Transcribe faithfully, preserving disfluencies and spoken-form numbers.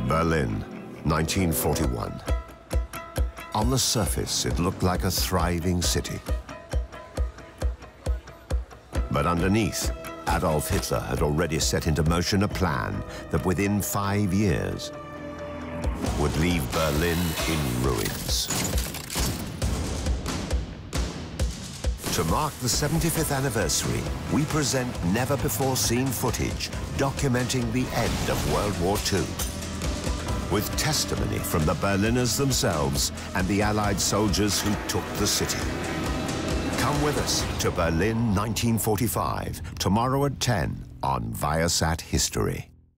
Berlin, nineteen forty-one. On the surface, it looked like a thriving city. But underneath, Adolf Hitler had already set into motion a plan that within five years would leave Berlin in ruins. To mark the seventy-fifth anniversary, we present never-before-seen footage documenting the end of World War Two, with testimony from the Berliners themselves and the Allied soldiers who took the city. Come with us to Berlin nineteen forty-five, tomorrow at ten on Viasat History.